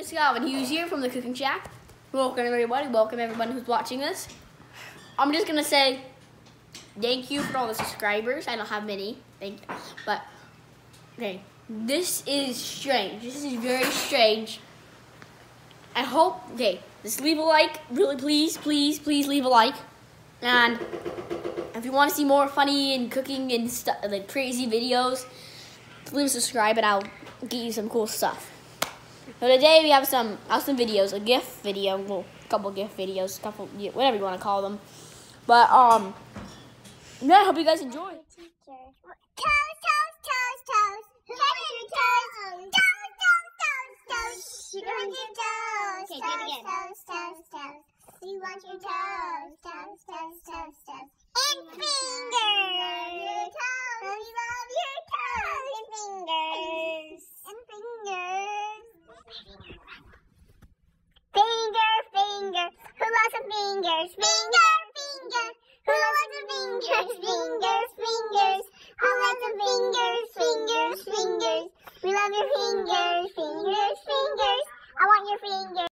is Calvin Hughes here from the Cooking Shack. Welcome everybody who's watching this. I'm just gonna say thank you for all the subscribers. I don't have many, but okay, this is strange. This is very strange. I hope, just leave a like, really please leave a like. And if you want to see more funny and cooking and stuff, like crazy videos, leave a subscribe and I'll get you some cool stuff. So today we have some awesome videos, a gift video, well, a couple gift videos, whatever you want to call them. But yeah, I hope you guys enjoy. You want your toes, and fingers. Your toes. We love your toes and fingers. And fingers. Finger. Who loves the fingers? Finger. Who loves the fingers? Fingers. I like the fingers. We love your fingers. Fingers. I want your fingers.